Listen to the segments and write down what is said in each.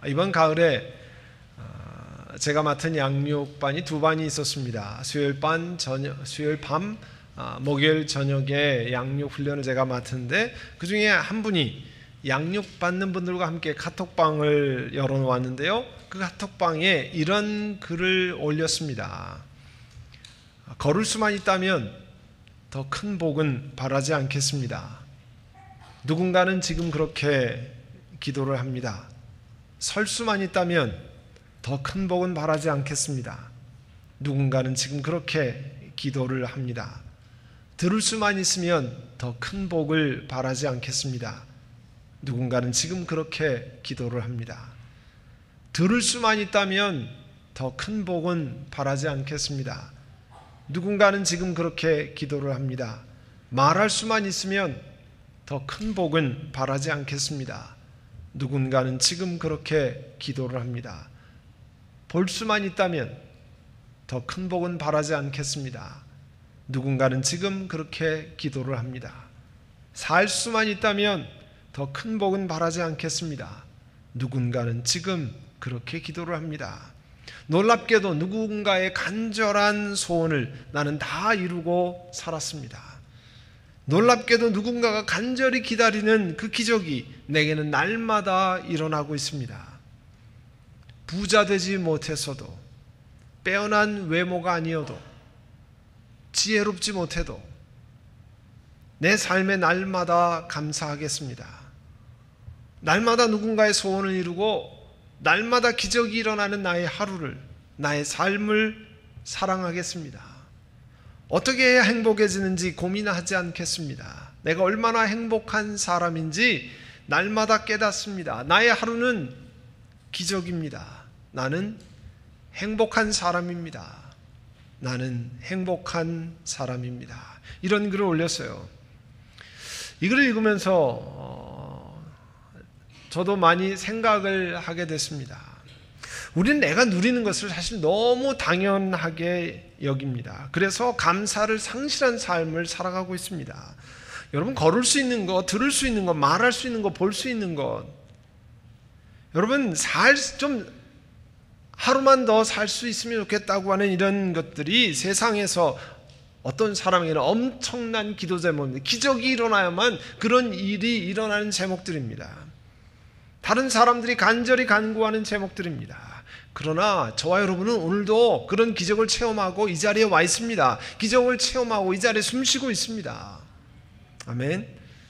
이번 가을에 제가 맡은 양육반이 두 반이 있었습니다. 수요일 밤, 목요일 저녁에 양육 훈련을 제가 맡은데 그 중에 한 분이 양육받는 분들과 함께 카톡방을 열어놓았는데요. 그 카톡방에 이런 글을 올렸습니다. 걸을 수만 있다면 더 큰 복은 바라지 않겠습니다. 누군가는 지금 그렇게 기도를 합니다. 설 수만 있다면 더 큰 복은 바라지 않겠습니다. 누군가는 지금 그렇게 기도를 합니다. 들을 수만 있으면 더 큰 복을 바라지 않겠습니다. 누군가는 지금 그렇게 기도를 합니다. 들을 수만 있다면 더 큰 복은 바라지 않겠습니다. 누군가는 지금 그렇게 기도를 합니다. 말할 수만 있으면 더 큰 복은 바라지 않겠습니다. 누군가는 지금 그렇게 기도를 합니다. 볼 수만 있다면 더 큰 복은 바라지 않겠습니다. 누군가는 지금 그렇게 기도를 합니다. 살 수만 있다면 더 큰 복은 바라지 않겠습니다. 누군가는 지금 그렇게 기도를 합니다. 놀랍게도 누군가의 간절한 소원을 나는 다 이루고 살았습니다. 놀랍게도 누군가가 간절히 기다리는 그 기적이 내게는 날마다 일어나고 있습니다. 부자 되지 못했어도, 빼어난 외모가 아니어도, 지혜롭지 못해도 내 삶의 날마다 감사하겠습니다. 날마다 누군가의 소원을 이루고 날마다 기적이 일어나는 나의 하루를, 나의 삶을 사랑하겠습니다. 어떻게 해야 행복해지는지 고민하지 않겠습니다. 내가 얼마나 행복한 사람인지 날마다 깨닫습니다. 나의 하루는 기적입니다. 나는 행복한 사람입니다. 나는 행복한 사람입니다. 이런 글을 올렸어요. 이 글을 읽으면서 저도 많이 생각을 하게 됐습니다. 우리는 내가 누리는 것을 사실 너무 당연하게 여깁니다. 그래서 감사를 상실한 삶을 살아가고 있습니다. 여러분, 걸을 수 있는 것, 들을 수 있는 것, 말할 수 있는 것, 볼 수 있는 것, 여러분 좀 하루만 더 살 수 있으면 좋겠다고 하는 이런 것들이 세상에서 어떤 사람에게는 엄청난 기도 제목입니다. 기적이 일어나야만 그런 일이 일어나는 제목들입니다. 다른 사람들이 간절히 간구하는 제목들입니다. 그러나 저와 여러분은 오늘도 그런 기적을 체험하고 이 자리에 와 있습니다. 기적을 체험하고 이 자리에 숨쉬고 있습니다. 아멘.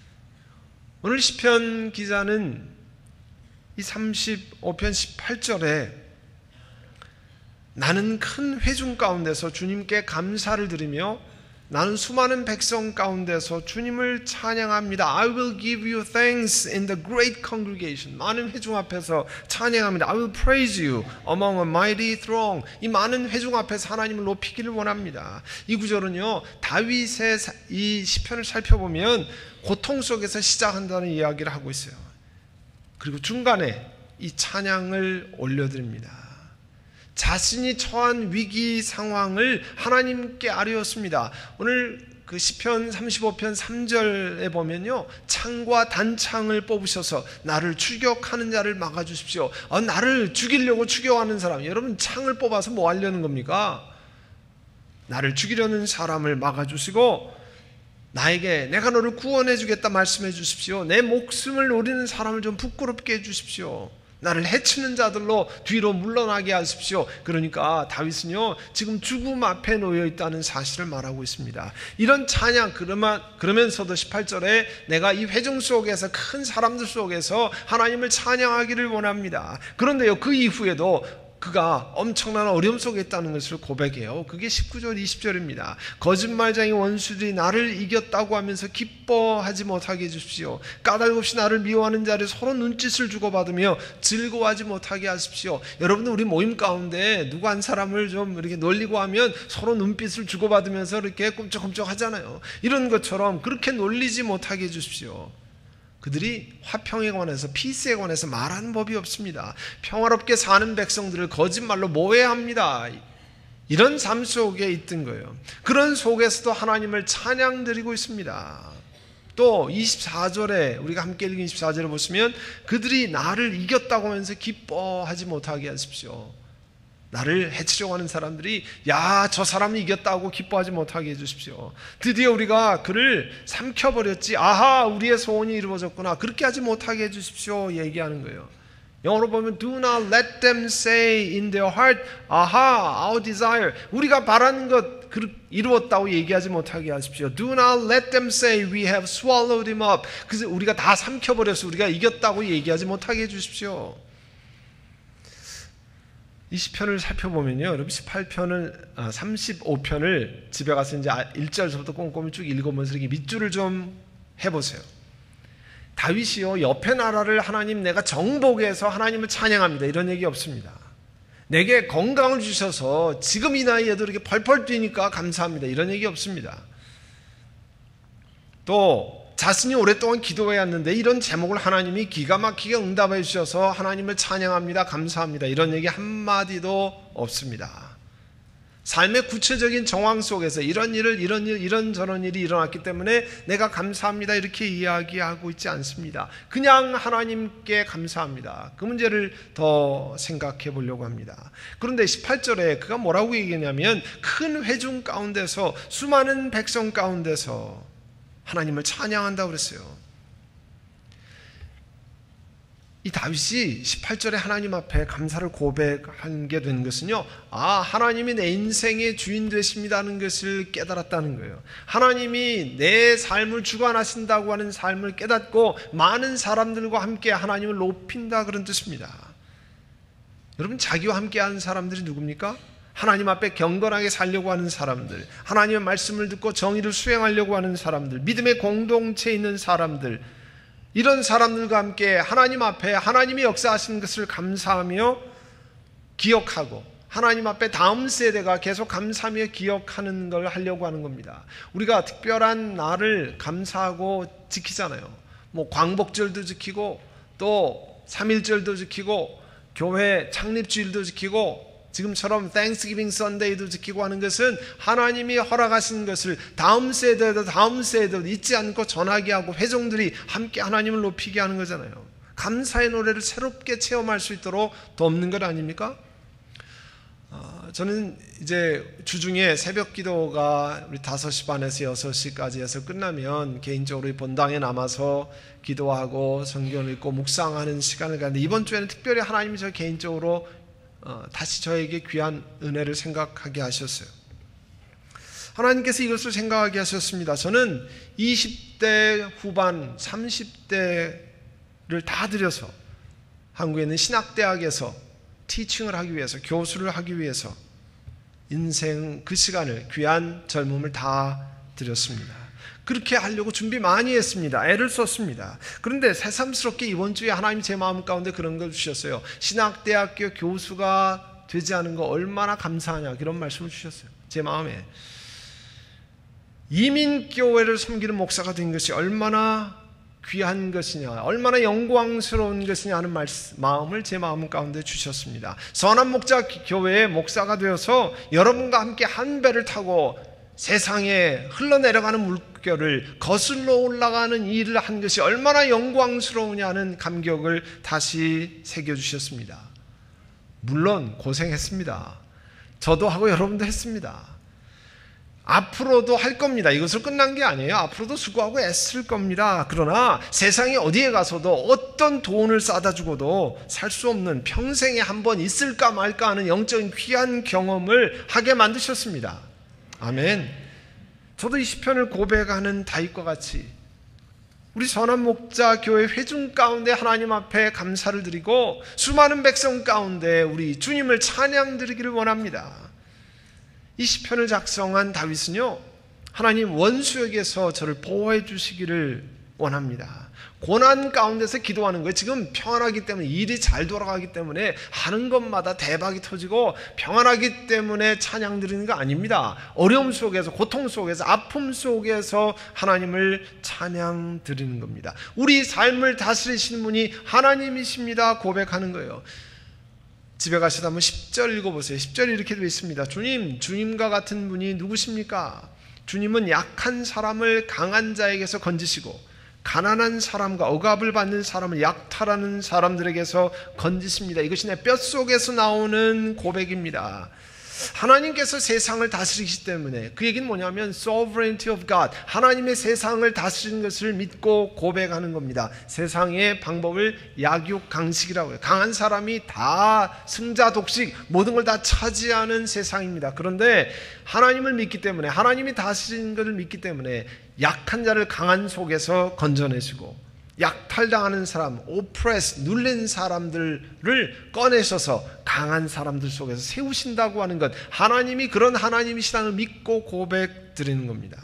오늘 시편 기자는 이 35편 18절에 나는 큰 회중 가운데서 주님께 감사를 드리며 나는 수많은 백성 가운데서 주님을 찬양합니다. I will give you thanks in the great congregation. 많은 회중 앞에서 찬양합니다. I will praise you among a mighty throng. 이 많은 회중 앞에서 하나님을 높이기를 원합니다. 이 구절은요, 다윗의 이 시편을 살펴보면 고통 속에서 시작한다는 이야기를 하고 있어요. 그리고 중간에 이 찬양을 올려드립니다. 자신이 처한 위기 상황을 하나님께 아뢰었습니다. 오늘 그 시편 35편 3절에 보면요, 창과 단창을 뽑으셔서 나를 추격하는 자를 막아주십시오. 나를 죽이려고 추격하는 사람, 여러분 창을 뽑아서 뭐 하려는 겁니까? 나를 죽이려는 사람을 막아주시고 나에게 내가 너를 구원해 주겠다 말씀해 주십시오. 내 목숨을 노리는 사람을 좀 부끄럽게 해 주십시오. 나를 해치는 자들로 뒤로 물러나게 하십시오. 그러니까 다윗은요, 지금 죽음 앞에 놓여 있다는 사실을 말하고 있습니다. 이런 찬양, 그러면서도 18절에 내가 이 회중 속에서 큰 사람들 속에서 하나님을 찬양하기를 원합니다. 그런데요, 그 이후에도 그가 엄청난 어려움 속에 있다는 것을 고백해요. 그게 19절 20절입니다. 거짓말쟁이 원수들이 나를 이겼다고 하면서 기뻐하지 못하게 해주십시오. 까닭없이 나를 미워하는 자를 서로 눈짓을 주고받으며 즐거워하지 못하게 하십시오. 여러분들 우리 모임 가운데 누구 한 사람을 좀 이렇게 놀리고 하면 서로 눈빛을 주고받으면서 이렇게 꿈쩍꿈쩍 하잖아요. 이런 것처럼 그렇게 놀리지 못하게 해주십시오. 그들이 화평에 관해서, 피스에 관해서 말하는 법이 없습니다. 평화롭게 사는 백성들을 거짓말로 모해합니다. 이런 삶 속에 있던 거예요. 그런 속에서도 하나님을 찬양드리고 있습니다. 또 24절에 우리가 함께 읽은 24절을 보시면 그들이 나를 이겼다고 하면서 기뻐하지 못하게 하십시오. 나를 해치려고 하는 사람들이 야, 저 사람이 이겼다고 기뻐하지 못하게 해주십시오. 드디어 우리가 그를 삼켜버렸지. 아하, 우리의 소원이 이루어졌구나. 그렇게 하지 못하게 해주십시오. 얘기하는 거예요. 영어로 보면 Do not let them say in their heart, 아하, our desire. 우리가 바라는 것 이루었다고 얘기하지 못하게 하십시오. Do not let them say we have swallowed him up. 그래서 우리가 다 삼켜버려서 우리가 이겼다고 얘기하지 못하게 해주십시오. 이 시편을 살펴보면요, 여러분 35편을 집에 가서 이제 1절부터 꼼꼼히 쭉 읽으면서 이렇게 밑줄을 좀 해보세요. 다윗이요, 옆에 나라를 하나님 내가 정복해서 하나님을 찬양합니다 이런 얘기 없습니다. 내게 건강을 주셔서 지금 이 나이에도 이렇게 펄펄 뛰니까 감사합니다 이런 얘기 없습니다. 또 자신이 오랫동안 기도해왔는데 이런 제목을 하나님이 기가 막히게 응답해 주셔서 하나님을 찬양합니다 감사합니다 이런 얘기 한마디도 없습니다. 삶의 구체적인 정황 속에서 이런 저런 일이 일어났기 때문에 내가 감사합니다 이렇게 이야기하고 있지 않습니다. 그냥 하나님께 감사합니다. 그 문제를 더 생각해 보려고 합니다. 그런데 18절에 그가 뭐라고 얘기하냐면 큰 회중 가운데서 수많은 백성 가운데서 하나님을 찬양한다고 그랬어요. 이 다윗이 18절에 하나님 앞에 감사를 고백한 게 된 것은요, 하나님이 내 인생의 주인 되십니다는 것을 깨달았다는 거예요. 하나님이 내 삶을 주관하신다고 하는 삶을 깨닫고 많은 사람들과 함께 하나님을 높인다 그런 뜻입니다. 여러분, 자기와 함께 하는 사람들이 누굽니까? 하나님 앞에 경건하게 살려고 하는 사람들, 하나님의 말씀을 듣고 정의를 수행하려고 하는 사람들, 믿음의 공동체에 있는 사람들, 이런 사람들과 함께 하나님 앞에 하나님이 역사하시는 것을 감사하며 기억하고 하나님 앞에 다음 세대가 계속 감사하며 기억하는 걸 하려고 하는 겁니다. 우리가 특별한 날을 감사하고 지키잖아요. 뭐 광복절도 지키고 또 3.1절도 지키고 교회 창립주일도 지키고 지금처럼 Thanksgiving Sunday도 지키고 하는 것은 하나님이 허락하신 것을 다음 세대도 잊지 않고 전하게 하고 회종들이 함께 하나님을 높이게 하는 거잖아요. 감사의 노래를 새롭게 체험할 수 있도록 돕는 것 아닙니까? 저는 이제 주중에 새벽 기도가 우리 5시 반에서 6시까지 해서 끝나면 개인적으로 본당에 남아서 기도하고 성경을 읽고 묵상하는 시간을 갖는데 이번 주에는 특별히 하나님이 저 개인적으로 다시 저에게 귀한 은혜를 생각하게 하셨어요. 하나님께서 이것을 생각하게 하셨습니다. 저는 20대 후반 30대를 다 들여서 한국에 있는 신학대학에서 티칭을 하기 위해서, 교수를 하기 위해서 인생 그 시간을, 귀한 젊음을 다 들였습니다. 그렇게 하려고 준비 많이 했습니다. 애를 썼습니다. 그런데 새삼스럽게 이번 주에 하나님 제 마음 가운데 그런 걸 주셨어요. 신학대학교 교수가 되지 않은 거 얼마나 감사하냐, 그런 말씀을 주셨어요. 제 마음에 이민교회를 섬기는 목사가 된 것이 얼마나 귀한 것이냐, 얼마나 영광스러운 것이냐 하는 마음을 제 마음 가운데 주셨습니다. 선한목자교회의 목사가 되어서 여러분과 함께 한 배를 타고 세상에 흘러내려가는 물결을 거슬러 올라가는 일을 한 것이 얼마나 영광스러우냐는 감격을 다시 새겨주셨습니다. 물론 고생했습니다. 저도 하고 여러분도 했습니다. 앞으로도 할 겁니다. 이것을 끝난 게 아니에요. 앞으로도 수고하고 애쓸 겁니다. 그러나 세상에 어디에 가서도 어떤 돈을 싸다 주고도 살 수 없는, 평생에 한 번 있을까 말까 하는 영적인 귀한 경험을 하게 만드셨습니다. 아멘. 저도 이 시편을 고백하는 다윗과 같이 우리 선한목자교회 회중 가운데 하나님 앞에 감사를 드리고 수많은 백성 가운데 우리 주님을 찬양 드리기를 원합니다. 이 시편을 작성한 다윗은요, 하나님 원수에게서 저를 보호해 주시기를 원합니다. 고난 가운데서 기도하는 거예요. 지금 평안하기 때문에, 일이 잘 돌아가기 때문에 하는 것마다 대박이 터지고 평안하기 때문에 찬양 드리는 거 아닙니다. 어려움 속에서, 고통 속에서, 아픔 속에서 하나님을 찬양 드리는 겁니다. 우리 삶을 다스리시는 분이 하나님이십니다 고백하는 거예요. 집에 가셔서 한번 10절 읽어보세요. 10절이 이렇게 되어 있습니다. 주님, 주님과 같은 분이 누구십니까? 주님은 약한 사람을 강한 자에게서 건지시고 가난한 사람과 억압을 받는 사람을 약탈하는 사람들에게서 건지십니다. 이것이 내 뼛속에서 나오는 고백입니다. 하나님께서 세상을 다스리시기 때문에, 그 얘기는 뭐냐면 sovereignty of God, 하나님의 세상을 다스리는 것을 믿고 고백하는 겁니다. 세상의 방법을 약육강식이라고 해요. 강한 사람이 다 승자 독식, 모든 걸 다 차지하는 세상입니다. 그런데 하나님을 믿기 때문에, 하나님이 다스리는 것을 믿기 때문에 약한 자를 강한 속에서 건져내시고, 약탈당하는 사람, 오프레스, 눌린 사람들을 꺼내셔서 강한 사람들 속에서 세우신다고 하는 것, 하나님이 그런 하나님이시라는 걸 믿고 고백 드리는 겁니다.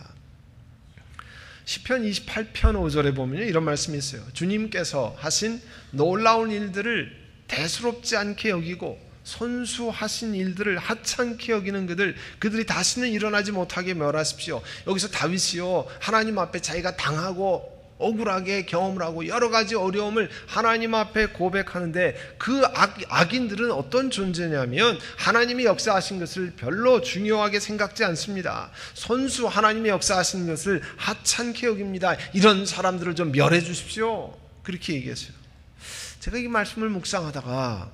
시편 28편 5절에 보면 이런 말씀이 있어요. 주님께서 하신 놀라운 일들을 대수롭지 않게 여기고 손수하신 일들을 하찮게 여기는 그들이 다시는 일어나지 못하게 멸하십시오. 여기서 다윗이요, 하나님 앞에 자기가 당하고 억울하게 경험을 하고 여러 가지 어려움을 하나님 앞에 고백하는데, 그 악인들은 어떤 존재냐면 하나님이 역사하신 것을 별로 중요하게 생각지 않습니다. 손수 하나님이 역사하신 것을 하찮게 여깁니다. 이런 사람들을 좀 멸해 주십시오. 그렇게 얘기했어요. 제가 이 말씀을 묵상하다가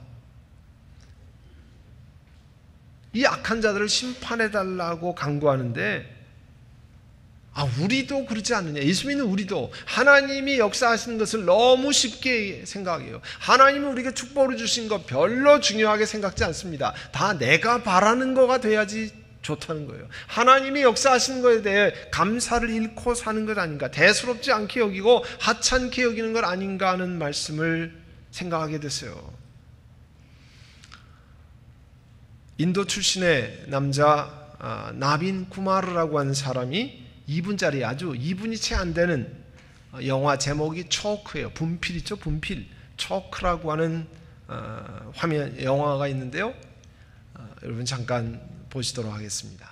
이 악한 자들을 심판해달라고 간구하는데, 우리도 그러지 않느냐? 예수 믿는 우리도 하나님이 역사하시는 것을 너무 쉽게 생각해요. 하나님이 우리에게 축복을 주신 것 별로 중요하게 생각지 않습니다. 다 내가 바라는 거가 돼야지 좋다는 거예요. 하나님이 역사하시는 것에 대해 감사를 잃고 사는 것 아닌가, 대수롭지 않게 여기고 하찮게 여기는 것 아닌가 하는 말씀을 생각하게 됐어요. 인도 출신의 남자 나빈 쿠마르라고 하는 사람이 2분짜리, 아주 2분이 채 안 되는 영화 제목이 초크예요. 분필이죠, 분필. 초크라고 하는 영화가 있는데요. 여러분 잠깐 보시도록 하겠습니다.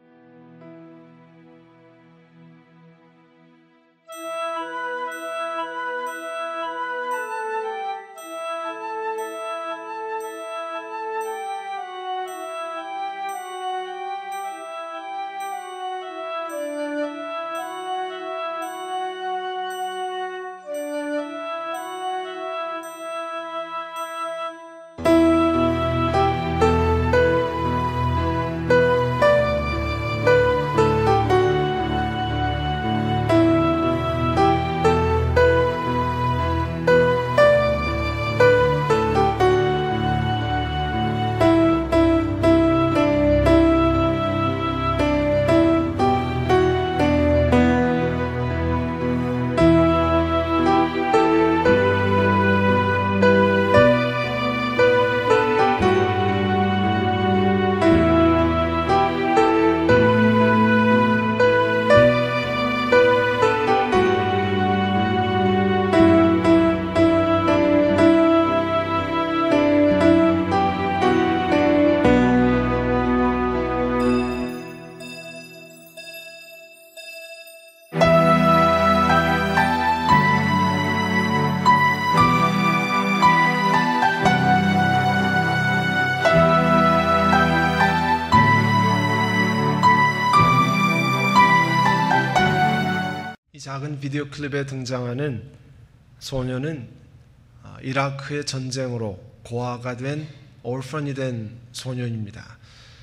작은 비디오 클립에 등장하는 소녀는 이라크의 전쟁으로 고아가 된 orphan이 된 소년입니다.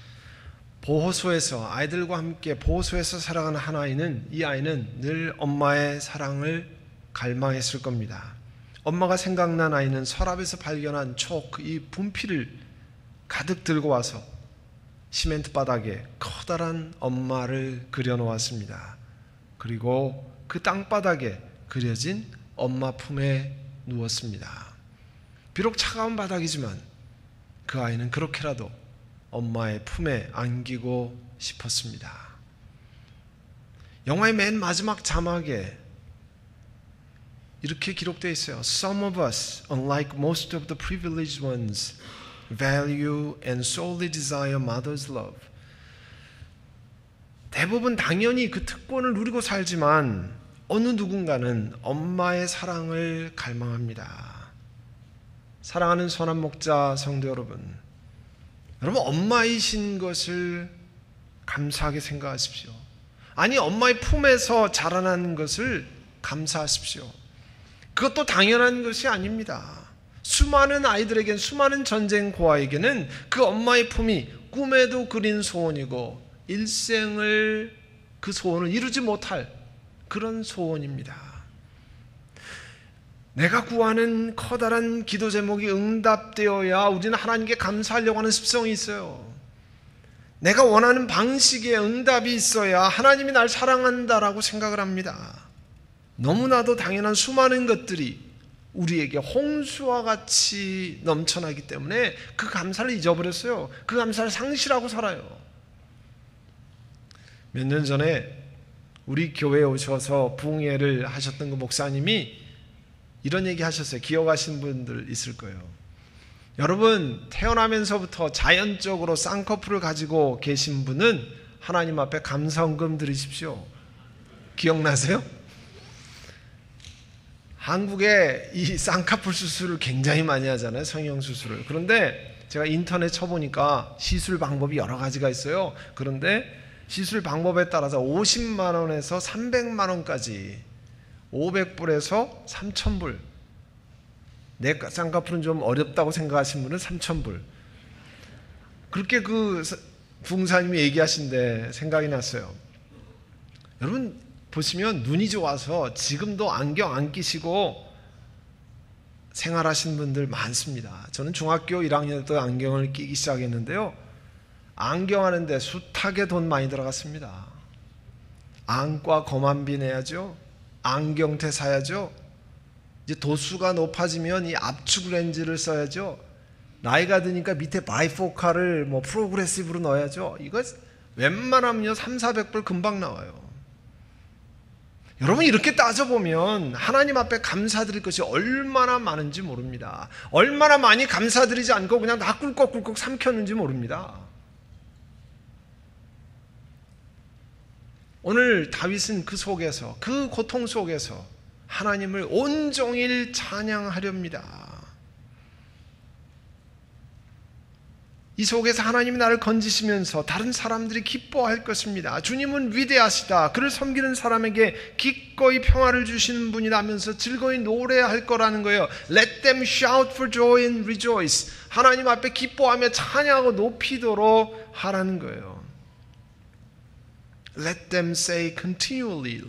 보호소에서, 아이들과 함께 보호소에서 살아가는 한 아이는, 이 아이는 늘 엄마의 사랑을 갈망했을 겁니다. 엄마가 생각난 아이는 서랍에서 발견한 초크, 이 분필을 가득 들고 와서 시멘트 바닥에 커다란 엄마를 그려놓았습니다. 그리고 그 땅바닥에 그려진 엄마 품에 누웠습니다. 비록 차가운 바닥이지만 그 아이는 그렇게라도 엄마의 품에 안기고 싶었습니다. 영화의 맨 마지막 자막에 이렇게 기록되어 있어요. Some of us, unlike most of the privileged ones, value and solely desire mother's love. 대부분 당연히 그 특권을 누리고 살지만 어느 누군가는 엄마의 사랑을 갈망합니다. 사랑하는 선한 목자 성도 여러분, 엄마이신 것을 감사하게 생각하십시오. 아니, 엄마의 품에서 자라나는 것을 감사하십시오. 그것도 당연한 것이 아닙니다. 수많은 아이들에겐, 수많은 전쟁 고아에게는 그 엄마의 품이 꿈에도 그린 소원이고 일생을 그 소원을 이루지 못할 그런 소원입니다. 내가 구하는 커다란 기도 제목이 응답되어야 우리는 하나님께 감사하려고 하는 습성이 있어요. 내가 원하는 방식의 응답이 있어야 하나님이 날 사랑한다라고 생각을 합니다. 너무나도 당연한 수많은 것들이 우리에게 홍수와 같이 넘쳐나기 때문에 그 감사를 잊어버렸어요. 그 감사를 상실하고 살아요. 몇 년 전에 우리 교회에 오셔서 부흥회를 하셨던 그 목사님이 이런 얘기 하셨어요. 기억하시는 분들 있을 거예요. 여러분, 태어나면서부터 자연적으로 쌍꺼풀을 가지고 계신 분은 하나님 앞에 감사헌금 드리십시오. 기억나세요? 한국에 이 쌍꺼풀 수술을 굉장히 많이 하잖아요. 성형 수술을. 그런데 제가 인터넷 쳐보니까 시술 방법이 여러 가지가 있어요. 그런데 시술 방법에 따라서 50만 원에서 300만 원까지, 500불에서 3,000불, 내 쌍꺼풀은 좀 어렵다고 생각하시는 분은 3,000불. 그렇게 그 부흥사님이 얘기하신데 생각이 났어요. 여러분 보시면 눈이 좋아서 지금도 안경 안 끼시고 생활하시는 분들 많습니다. 저는 중학교 1학년 때 안경을 끼기 시작했는데요, 안경 하는데 숱하게 돈 많이 들어갔습니다. 안과 검안비 내야죠. 안경테 사야죠. 이제 도수가 높아지면 이 압축 렌즈를 써야죠. 나이가 드니까 밑에 바이포칼을 프로그레시브로 넣어야죠. 이거 웬만하면요 300-400불 금방 나와요. 여러분, 이렇게 따져보면 하나님 앞에 감사드릴 것이 얼마나 많은지 모릅니다. 얼마나 많이 감사드리지 않고 그냥 다 꿀꺽꿀꺽 삼켰는지 모릅니다. 오늘 다윗은 그 속에서, 그 고통 속에서 하나님을 온종일 찬양하렵니다. 이 속에서 하나님이 나를 건지시면서 다른 사람들이 기뻐할 것입니다. 주님은 위대하시다. 그를 섬기는 사람에게 기꺼이 평화를 주시는 분이라면서 즐거이 노래할 거라는 거예요. Let them shout for joy and rejoice. 하나님 앞에 기뻐하며 찬양하고 높이도록 하라는 거예요. Let them say continually,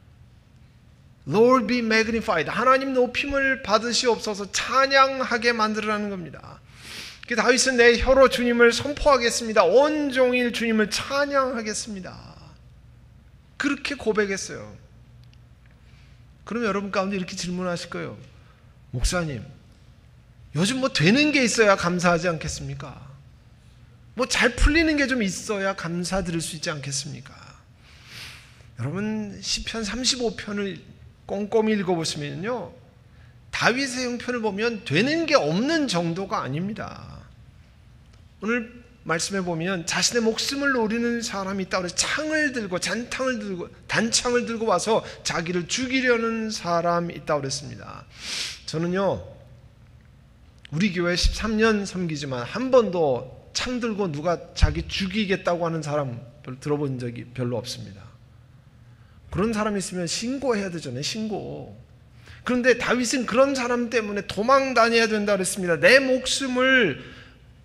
Lord be magnified. 하나님 높임을 받으시옵소서, 찬양하게 만들으라는 겁니다. 다윗은 내 혀로 주님을 선포하겠습니다. 온종일 주님을 찬양하겠습니다. 그렇게 고백했어요. 그럼 여러분 가운데 이렇게 질문하실 거예요. 목사님, 요즘 되는 게 있어야 감사하지 않겠습니까? 잘 풀리는 게 좀 있어야 감사드릴 수 있지 않겠습니까? 여러분, 시편 35편을 꼼꼼히 읽어보시면요, 다윗의 형편을 보면 되는 게 없는 정도가 아닙니다. 오늘 말씀해 보면 자신의 목숨을 노리는 사람이 있다고 해서 창을 들고 단창을 들고 와서 자기를 죽이려는 사람이 있다고 그랬습니다. 저는요, 우리 교회 13년 섬기지만 한 번도 창 들고 누가 자기 죽이겠다고 하는 사람 들어본 적이 별로 없습니다. 그런 사람이 있으면 신고해야 되잖아요. 신고. 그런데 다윗은 그런 사람 때문에 도망 다녀야 된다 그랬습니다. 내 목숨을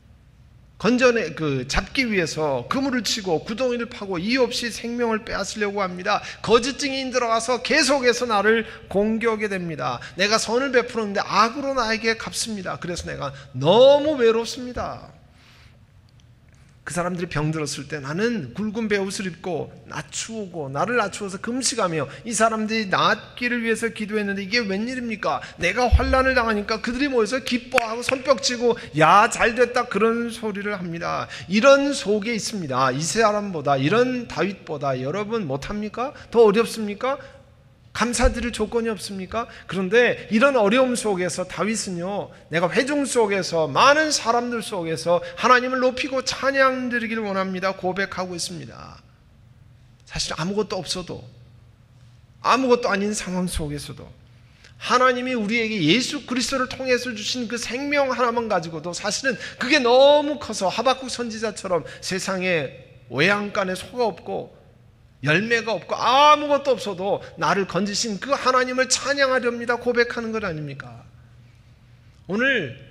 잡기 위해서 그물을 치고 구덩이를 파고 이유 없이 생명을 빼앗으려고 합니다. 거짓 증인 들어가서 계속해서 나를 공격하게 됩니다. 내가 선을 베풀었는데 악으로 나에게 갚습니다. 그래서 내가 너무 외롭습니다. 그 사람들이 병들었을 때 나는 굵은 베옷을 입고 낮추고 나를 낮추어서 금식하며 이 사람들이 낫기를 위해서 기도했는데 이게 웬일입니까? 내가 환난을 당하니까 그들이 모여서 기뻐하고 손뼉치고 야 잘됐다 그런 소리를 합니다. 이런 속에 있습니다. 이 사람보다, 이런 다윗보다 여러분 못합니까? 더 어렵습니까? 감사드릴 조건이 없습니까? 그런데 이런 어려움 속에서 다윗은요, 내가 회중 속에서 많은 사람들 속에서 하나님을 높이고 찬양드리기를 원합니다. 고백하고 있습니다. 사실 아무것도 없어도, 아무것도 아닌 상황 속에서도 하나님이 우리에게 예수 그리스도를 통해서 주신 그 생명 하나만 가지고도 사실은 그게 너무 커서 하박국 선지자처럼 세상에 외양간에 소가 없고 열매가 없고 아무것도 없어도 나를 건지신 그 하나님을 찬양하렵니다 고백하는 것 아닙니까? 오늘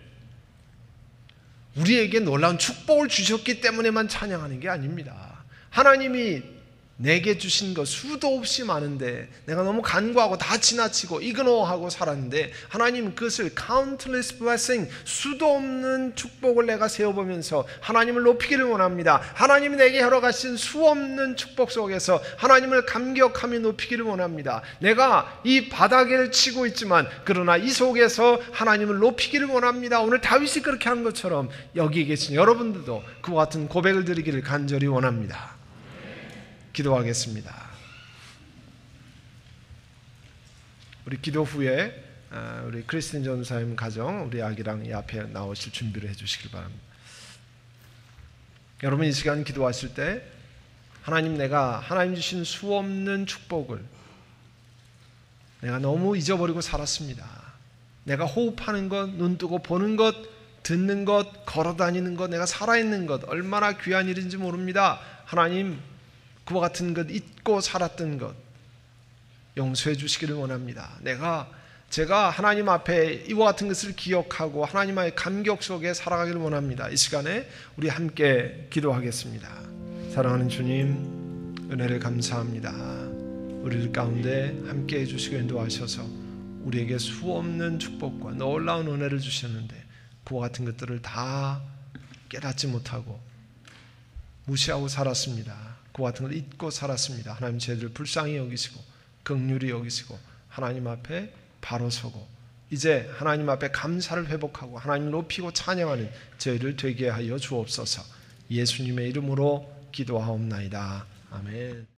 우리에게 놀라운 축복을 주셨기 때문에만 찬양하는 게 아닙니다. 하나님이 내게 주신 것 수도 없이 많은데 내가 너무 간과하고 다 지나치고 이그노하고 살았는데 하나님 그것을 countless blessing, 수도 없는 축복을 내가 세워보면서 하나님을 높이기를 원합니다. 하나님이 내게 허락하신 수 없는 축복 속에서 하나님을 감격하며 높이기를 원합니다. 내가 이 바닥을 치고 있지만 그러나 이 속에서 하나님을 높이기를 원합니다. 오늘 다윗이 그렇게 한 것처럼 여기 계신 여러분들도 그와 같은 고백을 드리기를 간절히 원합니다. 기도하겠습니다. 우리 기도 후에 우리 크리스틴 전사님 가정 우리 아기랑 이 앞에 나오실 준비를 해주시길 바랍니다. 여러분 이 시간 기도하실 때 하나님 내가 하나님 주신 수 없는 축복을 내가 너무 잊어버리고 살았습니다. 내가 호흡하는 것, 눈 뜨고 보는 것, 듣는 것, 걸어다니는 것, 내가 살아있는 것 얼마나 귀한 일인지 모릅니다. 하나님 그와 같은 것 잊고 살았던 것 용서해 주시기를 원합니다. 제가 하나님 앞에 이와 같은 것을 기억하고 하나님의 감격 속에 살아가기를 원합니다. 이 시간에 우리 함께 기도하겠습니다. 사랑하는 주님 은혜를 감사합니다. 우리들 가운데 함께 해주시고 인도하셔서 우리에게 수 없는 축복과 놀라운 은혜를 주셨는데 그와 같은 것들을 다 깨닫지 못하고 무시하고 살았습니다. 그와 같은 걸 잊고 살았습니다. 하나님 저희들을 불쌍히 여기시고 긍휼히 여기시고 하나님 앞에 바로 서고 이제 하나님 앞에 감사를 회복하고 하나님을 높이고 찬양하는 저희를 되게 하여 주옵소서. 예수님의 이름으로 기도하옵나이다. 아멘.